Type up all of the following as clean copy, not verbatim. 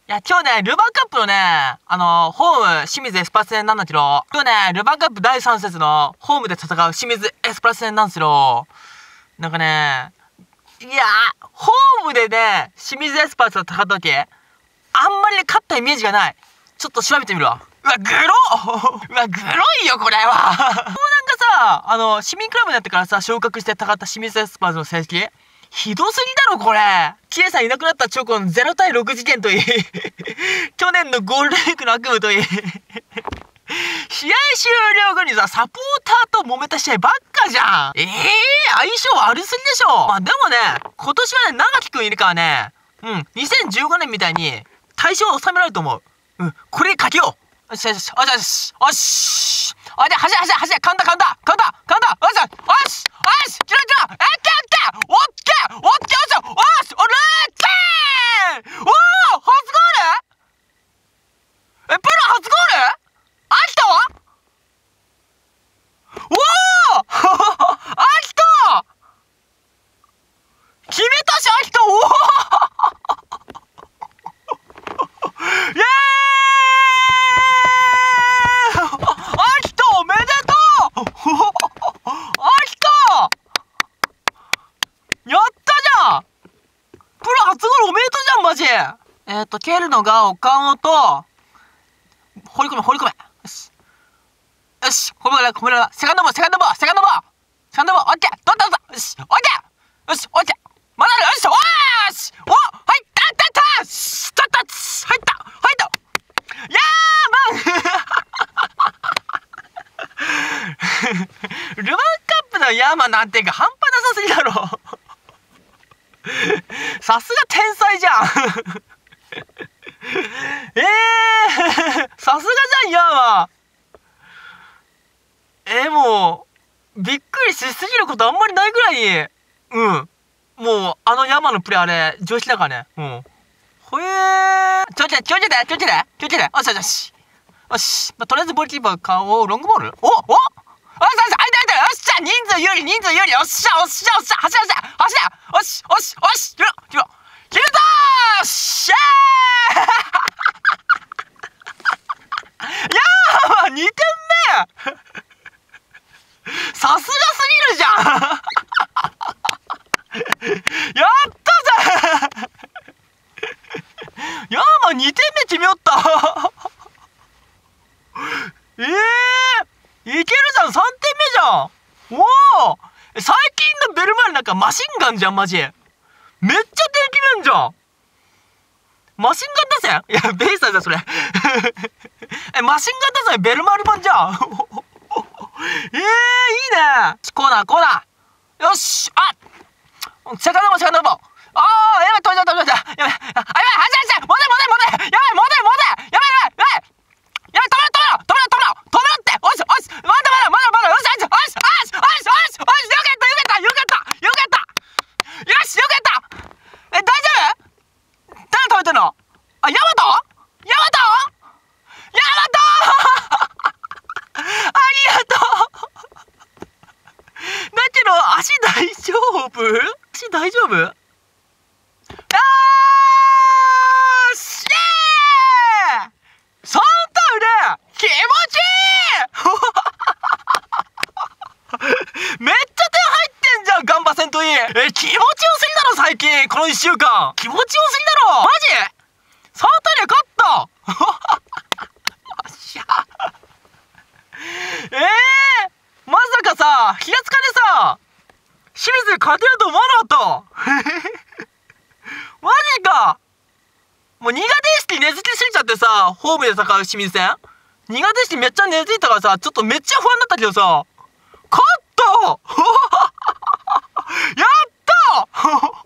や、今日ね、ルヴァンカップのね、ホーム、清水エスパルス戦なんだけど、今日ね、ルヴァンカップ第3節のホームで戦う清水エスパルス戦なんですよ。なんかね、いやー、ホームでね、清水エスパルスと戦った時、あんまりね、勝ったイメージがない。ちょっと調べてみるわ。うわ、グロうわ、グロいよ、これは。もうなんかさ、市民クラブになってからさ、昇格して戦った清水エスパルスの成績ひどすぎだろ、これ。キエさんいなくなった直後の0対6事件といい、去年のゴールデンウィークの悪夢といい、試合終了後にさ、サポーターと揉めた試合ばっかじゃん。相性悪すぎでしょ。まあでもね、今年はね、長木くんいるからね、2015年みたいに対象を収められると思う。これにかけよう。よしよし、よしよし、よし。じゃあ、走れ、噛んだ。よし、キラキラ、オッケー、おれーおー、初ゴール？プロ初ゴール？秋田は？おー秋田決めたし、秋田、おーイエーイ秋田おめでとう秋田やったじゃんプロ初ゴールおめでとうじゃん、マジ。蹴るのが岡本、放り込め。よし、褒めら。セカンドボール、オッケー、どった。よし、オッケー。よし、オッケー。まだある、よし、入ったやーマンルヴァンカップのヤーマンなんていうか半端なさすぎだろさすが天才じゃんさすがじゃん、ヤーマン。もう、びっくりしすぎることあんまりないぐらい、もう、ヤーマンのプレーあれ、常識だからね。ほえー。気をつけて。よし。よし。とりあえずボールキーパー顔をロングボール？よし、開いた。よっしゃ、人数有利。よっしゃ。走れ。よし。決めたーしゃーやー2点目さすがすぎるじゃんやったぜヤーマン2点目決めよったいけるじゃん、3点目じゃん。おお、最近のベルマーレなんかマシンガンじゃん、マジ。めっちゃ点決めんじゃん。マシンガン打線？いや、ベイスターじゃん、それ。マシンガン打線ベルマーレ版じゃん。いいね。コーナー。よし、セカンドボール。やばい、止めた。やばい、走れ。戻れ。やばい、止めろって。おし、まだ。よし、よかった。よし、よかった。大丈夫？誰止めてんの？ヤマトありがとうだけど、足大丈夫？しイエーイ3対0気持ちいいめっちゃ点入ってんじゃん、ガンバ戦といい。気持ちよすぎだろ、最近。この1週間。気持ちよすぎだろ。マジ ?3 対0勝ったしゃまさかさ、平塚でさ、清水勝てると思わなかったマジか。もう苦手意識根付きすぎちゃってさ、ホームで戦う清水戦苦手意識めっちゃ根付いたからさ、ちょっとめっちゃ不安だったけどさ、勝ったやった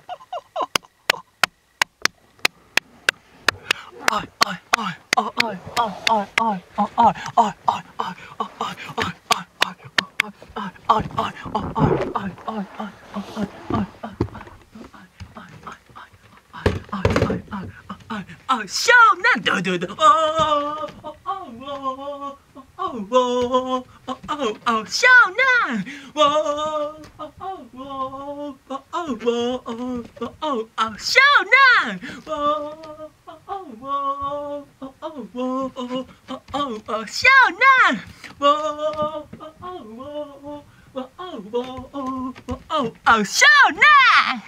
湘南ドドド湘南湘南湘南湘南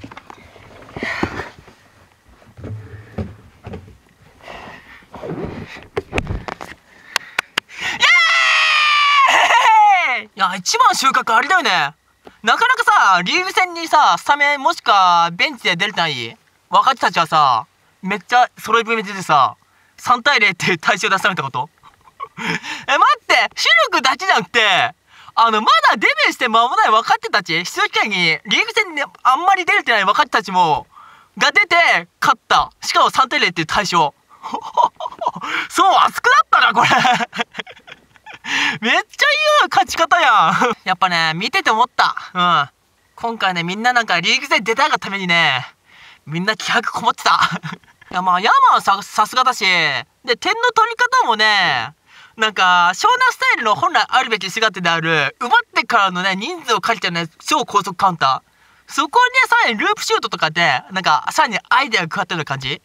いや、一番収穫あれだよね。なかなかさ、リーグ戦にさ、スタメンもしくはベンチで出れてない若手たちはさ、めっちゃ揃い踏み出てさ、3対0っていう対象出されたこと待って、主力だけじゃなくて、まだデビューして間もない若手たち、出場機会にリーグ戦にあんまり出れてない若手たちも、が出て、勝った。しかも3対0っていう対象。そう、熱くなったな、これ。めっちゃいい勝ち方やん。やっぱね、見てて思った。今回ね、みんななんかリーグ戦出たがためにね、みんな気迫こもってた。いや、まあ、ヤマはさすがだし、で、点の取り方もね、なんか、湘南スタイルの本来あるべき姿である、奪ってからのね、人数をかけたね、超高速カウンター。そこにね、さらにループシュートとかで、なんか、さらにアイデアが加わったような感じ。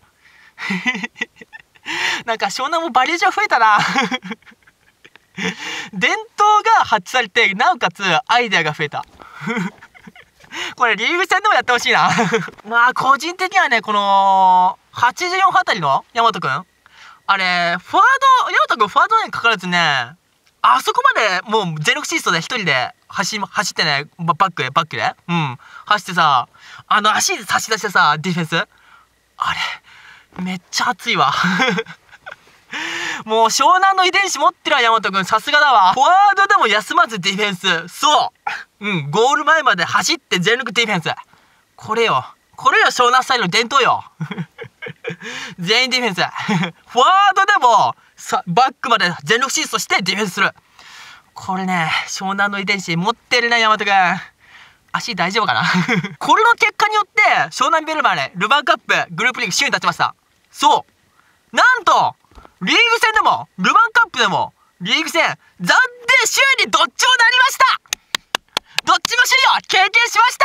なんか、湘南もバリエーション増えたな。伝統が発揮されて、なおかつアイデアが増えた。これリーグ戦でもやってほしいな。まあ個人的にはね、この84あたりの大和くん、あれフォワード、大和くんフォワードにかかわらずね、あそこまでもう全力疾走で一人で走ってね、バックで走ってさ、足で差し出してさ、ディフェンス、あれめっちゃ熱いわ。もう湘南の遺伝子持ってるわ、大和くん。さすがだわ。フォワードでも休まずディフェンス。そう。ゴール前まで走って全力ディフェンス。これよ、湘南スタイルの伝統よ。全員ディフェンス。フォワードでもバックまで全力疾走してディフェンスする。これね、湘南の遺伝子持ってるね、大和くん。足大丈夫かな。これの結果によって湘南ベルマーレルヴァンカップグループリーグ首位に立ちました。そう、なんとリーグ戦でもルヴァンカップでもリーグ戦暫定首位にどっちもなりました。どっちも首位を経験しました。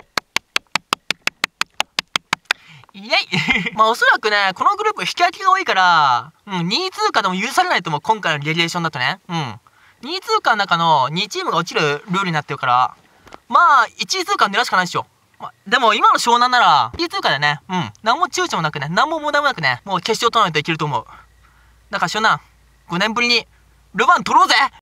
イエイ。まあおそらくね、このグループ引き分けが多いから、2位通過でも許されないと思う。今回のレギュレーションだとね。2位通過の中の2チームが落ちるルールになってるから、まあ1位通過狙うしかないでしょ。でも今の湘南なら1位通過でね、何も躊躇もなくね、何も無駄もなくね、もう決勝トーナメントいけると思う。だから湘南、5年ぶりにルヴァン取ろうぜ。